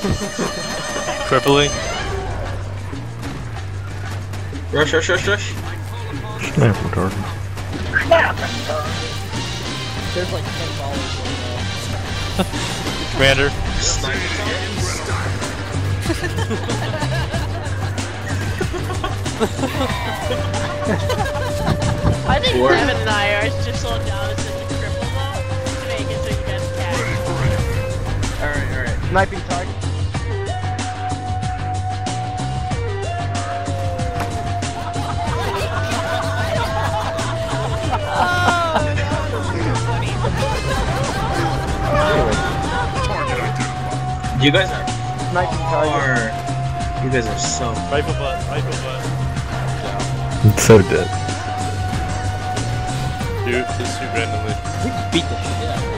Crippling. Rush, rush, rush, rush. Snap retarded. There's like 10 followers right Commander. I think Devin and I are just so down as such a cripple though to make it so you guys can. Alright, alright. Sniping target. You guys are Sniping target. You guys are so. Rifle butt, rifle butt. It's so dead. Dude, just shoot randomly. We beat the shit out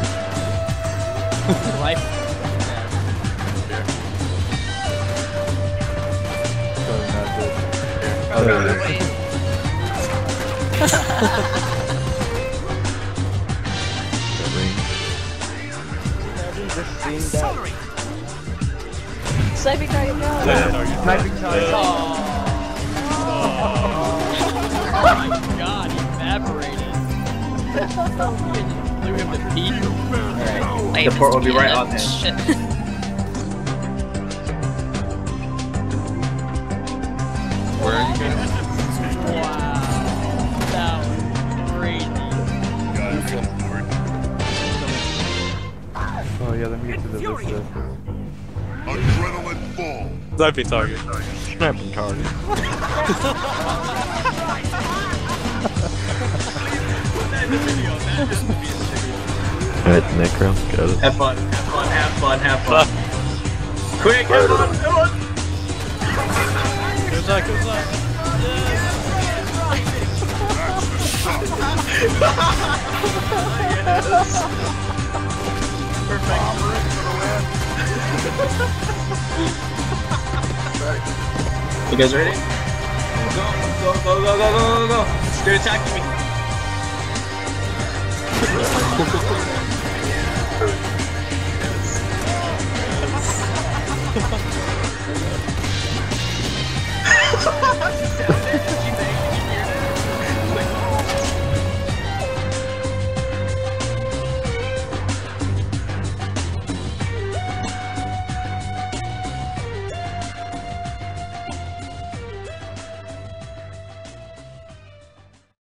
of him. Rifle. Oh, no. Sniping target, no! Sniping target. Oh my god, he evaporated. Blew him to pieces. Alright, the port will be right on there. Shit. Where are you going? Wow. That was crazy. Oh yeah, let me get to the list. Adrenaline ball. Sniping target. Snapping target. Alright, Necro, got it. Have fun, have fun, have fun, have fun. Quick, have fun, come on! Goes that, goes that. You guys ready? Go, go, go, go, go, go, go, go! They're attacking me!